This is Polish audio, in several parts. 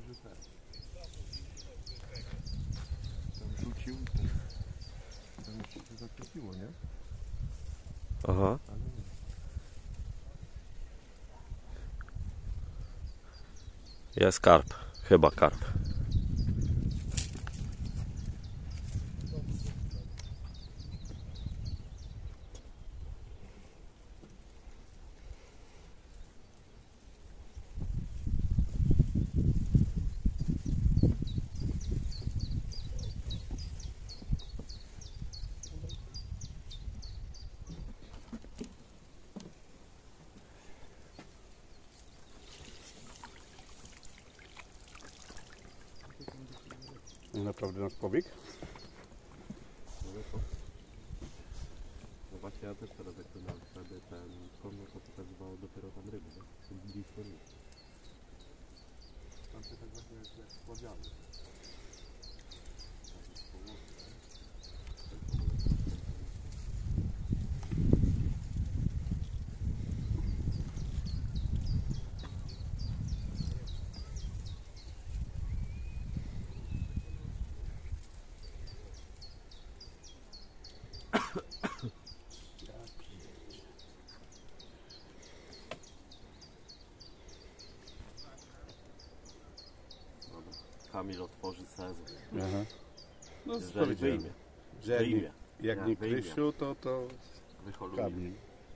że tak. Tam rzucił, tam się zakrepiło, nie? Aha. Ale nie. Jest karp. Chyba karp. Naprawdę nas pobiegł? No właśnie ja też teraz jak płynąłem wtedy ten konie to pokazywało dopiero tam ryby, tak? Blisko ryb. Tam się tak właśnie jak spławiały. Kamil otworzy sezon. Aha. No Jeżeli wyjmie. że Wyjmie. jak nie wyjmie. Krysiu, to Wyholuje. Kamil.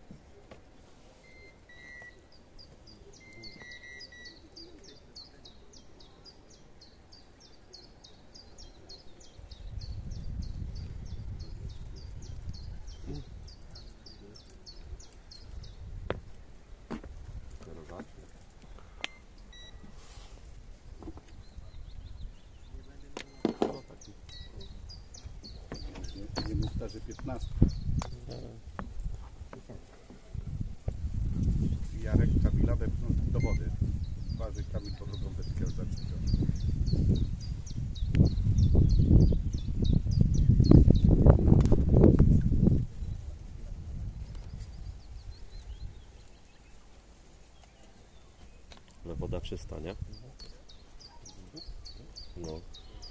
Będziemy starzy 15. Jarek Kamila wepchnął do wody. Waży Kamil po drugą wędkę zaczyna. Ale woda czysta, nie? No.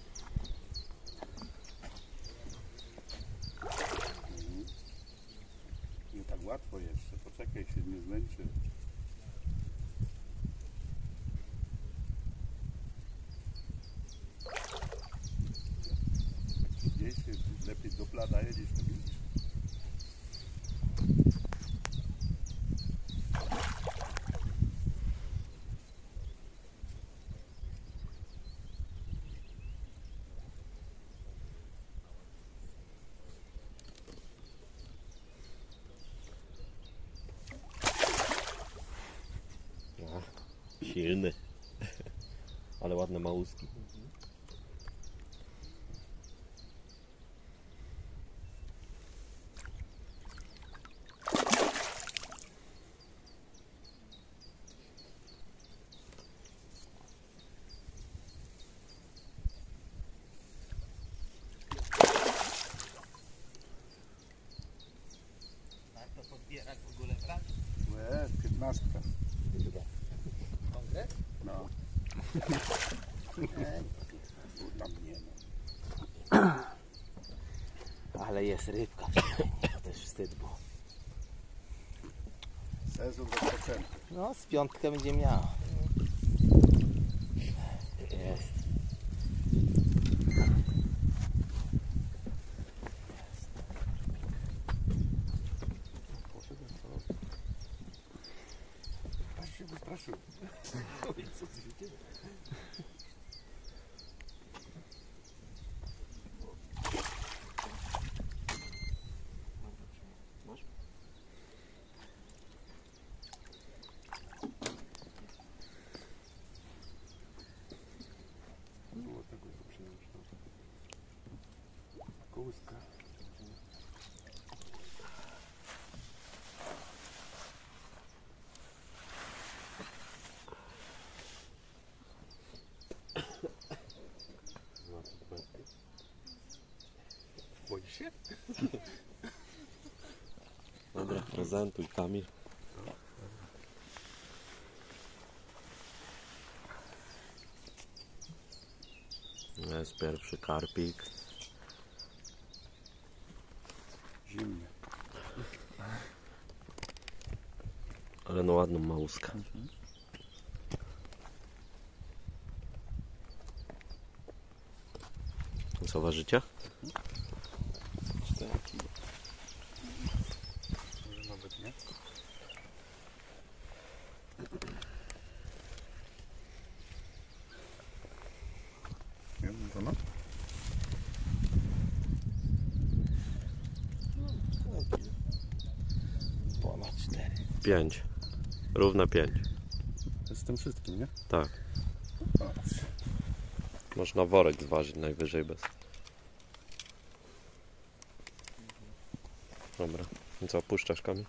Nie tak łatwo jeszcze. Poczekaj, się nie zmęczy. Trudniejszy, lepiej do plada jedziesz, to widzisz. Silny. Ale ładne małuski. Tak to podbierać w ogóle brak? Łe, 15. Konkret? No. Tam nie no. Ale jest rybka, to też wstyd było. Sezon rozpoczęty. No, z piątkę będzie miała. Jest. Aż się wystraszył. Było tego co przyjąć. Kołuska. Boisz się? Dobra, prezentuj Kamil. Jest pierwszy karpik. Zimny. Ale no ładną małuskę. Co ważycie? 4 kg. Może nawet nie. Nie wiem, to no. Ponad 4. 5. Równe 5. Z tym wszystkim, nie? Tak. Można worek zważyć najwyżej bez. Dobra. I co, puszczasz Kamil?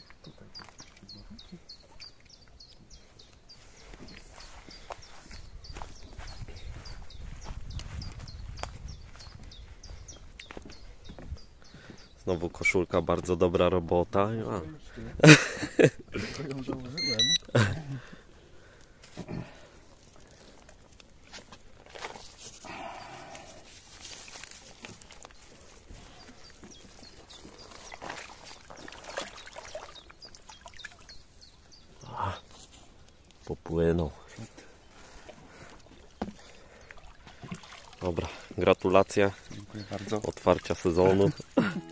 Znowu koszulka, bardzo dobra robota. A. To ją założyłem. Popłynął. Dobra, gratulacje Dziękuję bardzo. otwarcia sezonu.